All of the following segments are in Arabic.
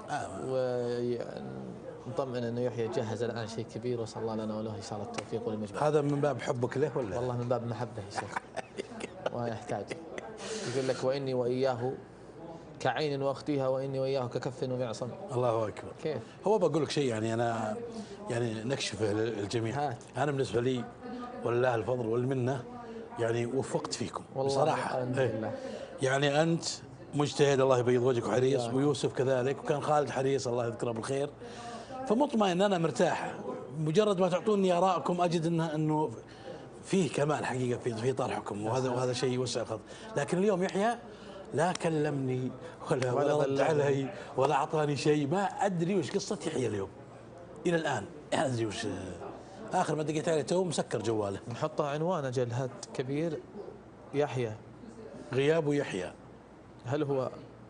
ونطمئن انه يحيى جهز الان شيء كبير، وصلى الله لنا وله ان شاء الله التوفيق والمجموع. هذا من باب حبك له ولا؟ والله من باب المحبه يا شيخ، ويحتاج. يقول لك واني واياه كعين واختيها، واني واياه ككف ومعصم. الله اكبر. كيف؟ هو بقول لك شيء، يعني انا يعني نكشفه للجميع. انا بالنسبه لي ولله الفضل والمنه، يعني وفقت فيكم بصراحه. لله. يعني انت مجتهد الله يبيض وجهك وحريص، ويوسف كذلك، وكان خالد حريص الله يذكره بالخير. فمطمئن انا مرتاح، مجرد ما تعطوني ارائكم اجد انه فيه كمال حقيقه في طرحكم، وهذا شيء يوسع الخط. لكن اليوم يحيى لا كلمني ولا رد علي ولا اعطاني شيء. ما ادري وش قصه يحيى اليوم الى الان، ما ادري وش. اخر ما دقيت عليه تو مسكر جواله. نحطه عنوان اجل هات كبير يحيى، غياب يحيى. هل هو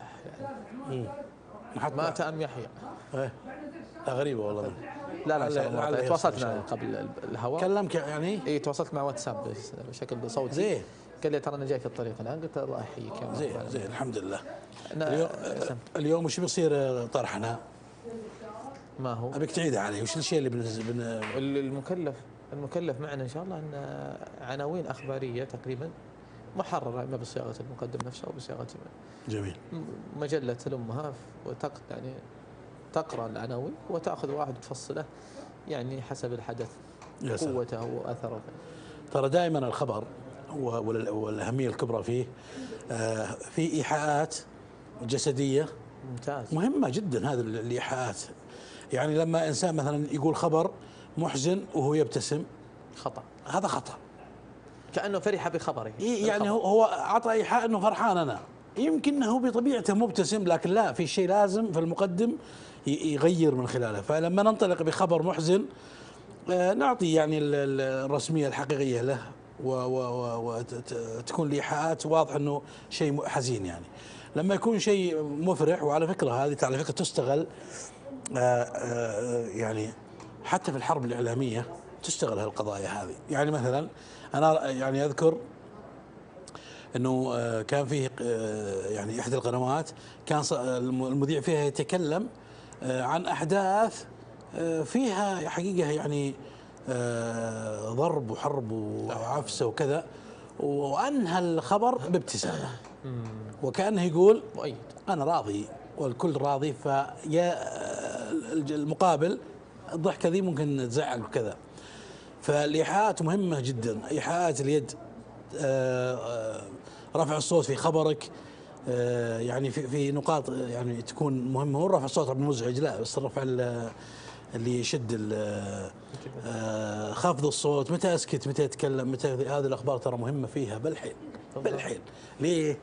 مات ام يحيى؟ ايه غريبه والله. لا تواصلت معه قبل الهواء. كلمك يعني؟ اي تواصلت مع واتساب بشكل صوتي. زين. قال لي ترى انا جاي في الطريق الان، قلت الله يحييك. زين الحمد لله. اليوم وش بيصير طرحنا؟ ما هو؟ ابيك تعيد علي وش الشيء اللي المكلف معنا ان شاء الله ان عناوين اخباريه تقريبا محرره، اما بصياغه المقدم نفسه او بصياغه جميل مجله تلمها يعني تقرا العناوين وتاخذ واحد تفصله يعني حسب الحدث قوته واثره. ترى دائما الخبر والاهميه الكبرى فيه في ايحاءات جسديه ممتاز مهمه جدا. هذه الايحاءات يعني لما انسان مثلا يقول خبر محزن وهو يبتسم، خطا. هذا خطا، كانه فرح بخبره. يعني هو اعطى ايحاء انه فرحان. انا يمكن هو بطبيعته مبتسم، لكن لا، في شيء لازم في المقدم يغير من خلاله. فلما ننطلق بخبر محزن نعطي يعني الرسميه الحقيقيه له، وتكون الايحاءات واضح انه شيء حزين. يعني لما يكون شيء مفرح، وعلى فكره هذه على فكره تستغل يعني حتى في الحرب الاعلاميه تشتغل هالقضايا هذه. يعني مثلا انا يعني اذكر انه كان فيه يعني احدى القنوات كان المذيع فيها يتكلم عن احداث فيها حقيقه يعني ضرب وحرب وعفسه وكذا، وانهى الخبر بابتسامه وكانه يقول مؤيد انا راضي والكل راضي. فيا المقابل الضحكه ذي ممكن تزعل وكذا. فالايحاءات مهمه جدا، ايحاءات اليد، رفع الصوت في خبرك، يعني في نقاط يعني تكون مهمه. هو رفع الصوت مزعج لا، بس الرفع اللي يشد خفض الصوت، متى اسكت متى اتكلم متى، هذه الاخبار ترى مهمه فيها بالحيل. ليه؟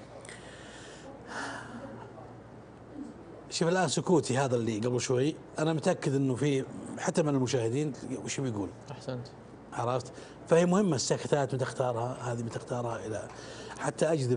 شوف الان سكوتي هذا اللي قبل شوي انا متاكد انه في حتى من المشاهدين وش بيقول. احسنت. عرفت؟ فهي مهمه السكتات متى اختارها، هذه متى اختارها، الى حتى اجذب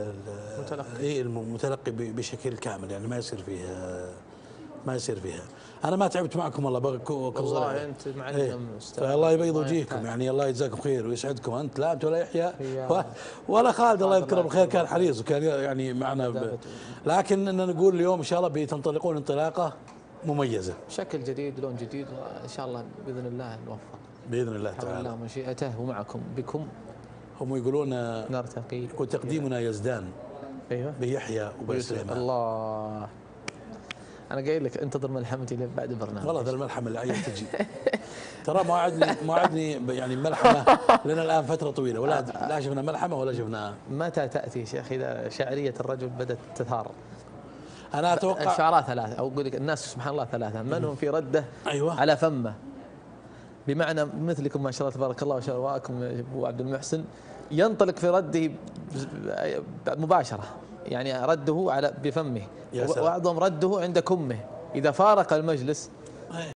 المتلقي بشكل كامل. يعني ما يصير فيها. انا ما تعبت معكم والله، والله انت معلم استاذ. الله يبيض وجهكم، يعني الله يجزاكم خير ويسعدكم. انت لا انت ولا يحيى ولا خالد الله يذكره بالخير، كان حريص وكان يعني معنا لكن اننا نقول اليوم ان شاء الله بتنطلقون انطلاقه مميزه، شكل جديد لون جديد، وان شاء الله باذن الله نوفق باذن الله تعالى. الله مشيئته ومعكم بكم. هم يقولون نرتقي وتقديمنا يزدان. ايوه بيحيى وبسليمان. الله، انا قايل لك انتظر ملحمتي لين بعد البرنامج. والله ذا الملحمه اللي عايز تجي ترى ما عدني يعني ملحمه لنا الان فتره طويله، لا شفنا ملحمه ولا شفنا. متى تاتي شيخ اذا شاعريه الرجل بدات تثار؟ انا اتوقع الشعراء ثلاثه، او اقول لك الناس سبحان الله ثلاثه، من هم في رده أيوة. على فمه، بمعنى مثلكم ما شاء الله تبارك الله وشرواكم ابو عبد المحسن، ينطلق في رده مباشره، يعني رده على بفمه، وبعضهم رده عند كمه، اذا فارق المجلس